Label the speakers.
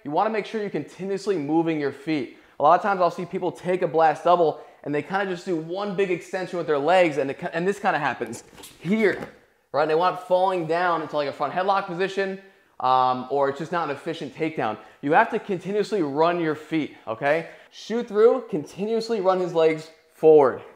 Speaker 1: you want to make sure you're continuously moving your feet. A lot of times I'll see people take a blast double and they kind of just do one big extension with their legs, and this kind of happens here, right? They want falling down into like a front headlock position, or it's just not an efficient takedown. You have to continuously run your feet, okay? Shoot through, continuously run his legs forward.